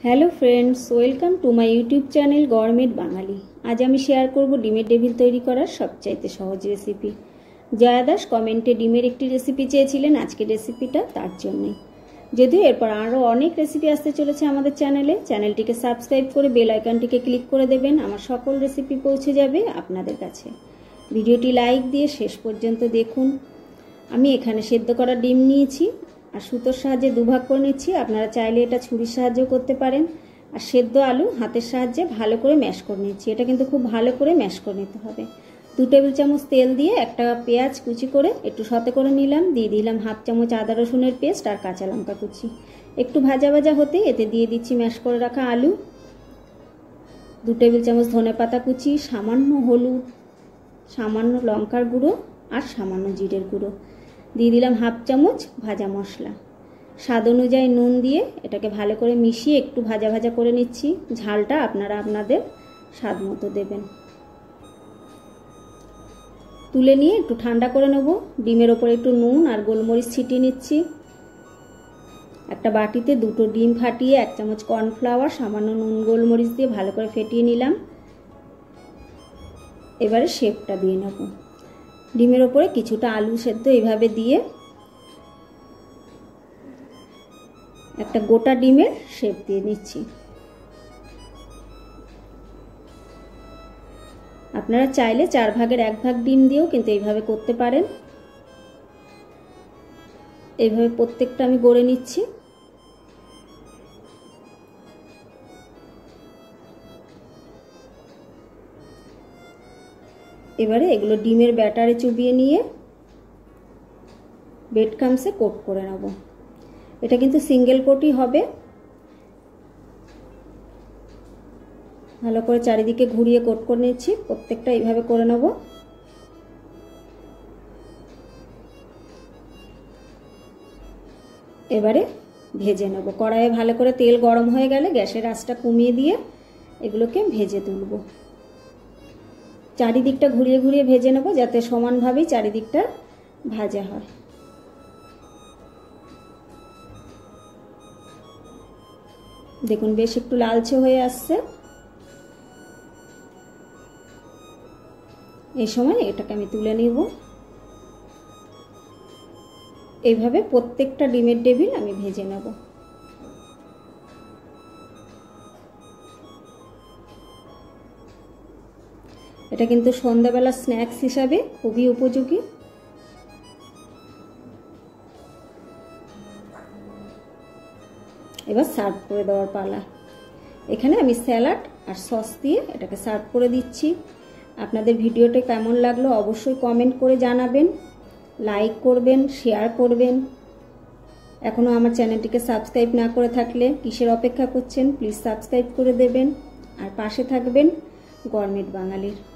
Hello friends, welcome to my YouTube channel government Bangali. आज আমি share করব ডিমের টেবিল তৈরি করার সবচাইতে সহজ রেসিপি। জয়া দাস কমেন্টে ডিমের একটি রেসিপি চেয়েছিলেন, আজকের রেসিপিটা তার জন্যই। যদিও এরপর আরও অনেক রেসিপি আসতে চলেছে আমাদের চ্যানেলটিকে সাবস্ক্রাইব করে বেল আইকনটিকে ক্লিক করে দেবেন, আমার সকল রেসিপি পৌঁছে যাবে আপনাদের কাছে। ভিডিওটি লাইক দিয়ে শেষ পর্যন্ত দেখুন। আমি এখানে সেদ্ধ করা ডিম নিয়েছি আর সুতোর সাহায্যে দুভাগ করে নিচ্ছি। আপনারা চাইলে এটা ছুরির সাহায্যেও করতে পারেন। আর সেদ্ধ আলু হাতের সাহায্যে ভালো করে ম্যাশ করে নিচ্ছি। এটা কিন্তু খুব ভালো করে ম্যাশ করে নিতে হবে। 2 টেবিল চামচ তেল দিয়ে একটা পেঁয়াজ কুচি করে একটু সতে করে নিলাম। দিয়ে দিলাম হাফ চামচ আদা রসুনের পেস্ট আর কাঁচা লঙ্কা কুচি। একটু ভাজা ভাজা হতে এতে দিয়ে দিচ্ছি ম্যাশ করে রাখা আলু, 2 টেবিল চামচ ধনেপাতা কুচি, সামান্য হলুদ, সামান্য লঙ্কার গুঁড়ো আর সামান্য জিরের গুঁড়ো। দিয়ে দিলাম হাফ চামচ ভাজা মশলা। স্বাদ অনুযায়ী নুন দিয়ে এটাকে ভালো করে মিশিয়ে একটু ভাজা ভাজা করে নিচ্ছি। ঝালটা আপনারা আপনাদের স্বাদ মতো দেবেন। তুলে নিয়ে একটু ঠান্ডা করে নেব। ডিমের ওপরে একটু নুন আর গোলমরিচ ছিটিয়ে নিচ্ছি। একটা বাটিতে 2টো ডিম ফাটিয়ে 1 চামচ কর্নফ্লাওয়ার, সামান্য নুন গোলমরিচ দিয়ে ভালো করে ফেটিয়ে নিলাম। এবারে শেপটা দিয়ে নেব। ডিমের ওপরে কিছুটা আলু সেদ্ধ এইভাবে দিয়ে একটা গোটা ডিমের শেপ দিয়ে নিচ্ছি। আপনারা চাইলে 4 ভাগের 1 ভাগ ডিম দিয়েও কিন্তু এইভাবে করতে পারেন। এইভাবে প্রত্যেকটা আমি গড়ে নিচ্ছি। এবারে এগুলো ডিমের ব্যাটারে চুবিয়ে নিয়ে ব্রেড ক্রাম্বসে কোট করে নেব। এটা কিন্তু সিঙ্গেল কোটই হবে। ভালো করে চারিদিকে ঘুরিয়ে কোট করে নিচ্ছি। প্রত্যেকটা এইভাবে করে নেব। এবারে ভেজে নেব। কড়াইয়ে ভালো করে তেল গরম হয়ে গেলে গ্যাসের আঁচটা কমিয়ে দিয়ে এগুলোকে ভেজে তুলব। চারিদিকটা ঘুরিয়ে ঘুরিয়ে ভেজে নেব যাতে সমানভাবেই চারিদিকটা ভাজা হয়। দেখুন বেশ একটু লালচে হয়ে আসছে। এই সময় এটাকে আমি তুলে নিব। এইভাবে প্রত্যেকটা ডিমের টেবিল আমি ভেজে নেব। এটা কিন্তু সন্ধ্যাবেলা স্ন্যাক্স হিসাবে খুবই উপযোগী। এবার সার্ভ করে দেওয়ার পালা। এখানে আমি স্যালাড আর সস দিয়ে এটাকে সার্ভ করে দিচ্ছি। আপনাদের ভিডিওটা কেমন লাগলো অবশ্যই কমেন্ট করে জানাবেন, লাইক করবেন, শেয়ার করবেন। এখনও আমার চ্যানেলটিকে সাবস্ক্রাইব না করে থাকলে কিসের অপেক্ষা করছেন, প্লিজ সাবস্ক্রাইব করে দেবেন আর পাশে থাকবেন গভর্নমেন্ট বাঙালির।